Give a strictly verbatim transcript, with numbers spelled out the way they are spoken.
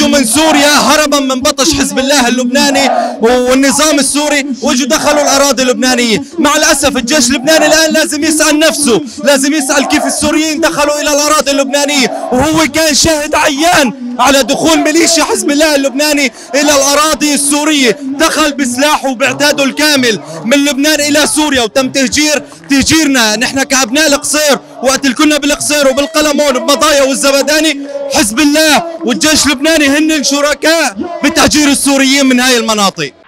اجوا من سوريا هربا من بطش حزب الله اللبناني والنظام السوري، واجوا دخلوا الاراضي اللبنانيه. مع الاسف الجيش اللبناني الان لازم يسال نفسه، لازم يسال كيف السوريين دخلوا الى الاراضي اللبنانيه، وهو كان شاهد عيان على دخول ميليشيا حزب الله اللبناني الى الاراضي السوريه، دخل بسلاحه وباعداده الكامل من لبنان الى سوريا، وتم تهجير تهجيرنا نحن كابناء القصير. وقت اللي كنا بالقصير وبالقلمون وبمضايا والزبداني، حزب الله والجيش اللبناني هن شركاء بتهجير السوريين من هاي المناطق.